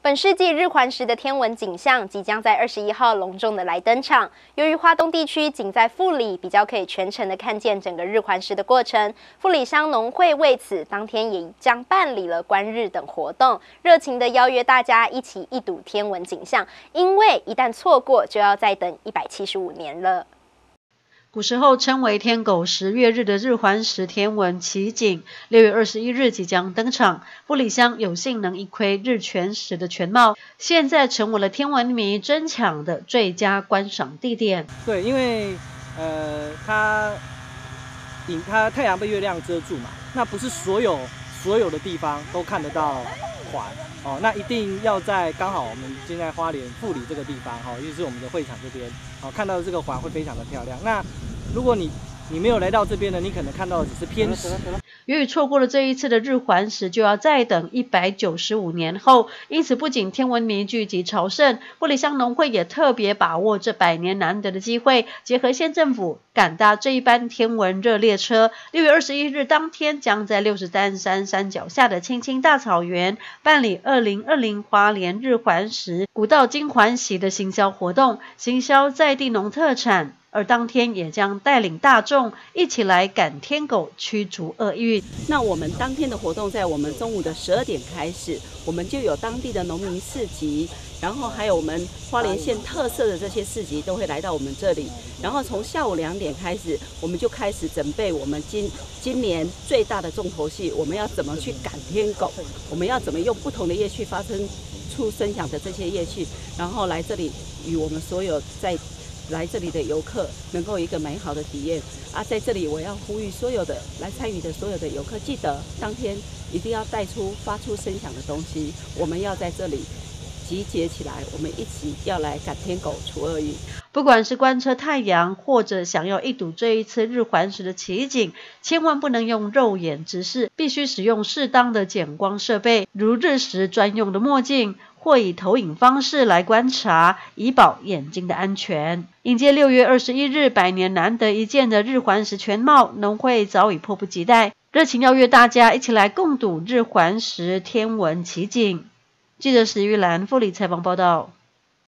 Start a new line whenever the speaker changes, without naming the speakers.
本世纪日环食的天文景象即将在21号隆重的来登场。由于花东地区仅在富里比较可以全程的看见整个日环食的过程，富里乡农会为此当天也将办理了观日等活动，热情的邀约大家一起一睹天文景象，因为一旦错过就要再等175年了。
古时候称为天狗食月日的日环食天文奇景，6月21日即将登场。富里乡有幸能一窥日全食的全貌，现在成为了天文迷争抢的最佳观赏地点。
对，因为它太阳被月亮遮住嘛，那不是所有的地方都看得到环哦，那一定要在刚好我们现在花莲富里这个地方哈，也就是我们的会场这边，好看到的这个环会非常的漂亮。那如果你没有来到这边呢，你可能看到的只是偏食。
由于错过了这一次的日环食，就要再等195年后，因此不仅天文迷聚集朝圣，富里乡农会也特别把握这100年难得的机会，结合县政府赶搭这一班天文热列车，6月21日当天将在63山山脚下的青青大草原办理2020花莲日环食古道金环喜的行销活动，行销在地农特产。 而当天也将带领大众一起来赶天狗，驱逐厄运。
那我们当天的活动在我们中午的12点开始，我们就有当地的农民市集，然后还有我们花莲县特色的这些市集都会来到我们这里。然后从下午2点开始，我们就开始准备我们今年最大的重头戏，我们要怎么去赶天狗？我们要怎么用不同的乐器发生出声响的这些乐器，然后来这里与我们所有来这里的游客能够有一个美好的体验啊！在这里，我要呼吁所有的来参与的所有的游客，记得当天一定要发出声响的东西。我们要在这里集结起来，我们一起要来赶天狗除厄运。
不管是观测太阳，或者想要一睹这一次日环食的奇景，千万不能用肉眼直视，必须使用适当的减光设备，如日食专用的墨镜。 或以投影方式来观察，以保眼睛的安全。迎接6月21日100年难得一见的日环食全貌，农会早已迫不及待，热情邀约大家一起来共睹日环食天文奇景。记者史玉兰富里采访报道。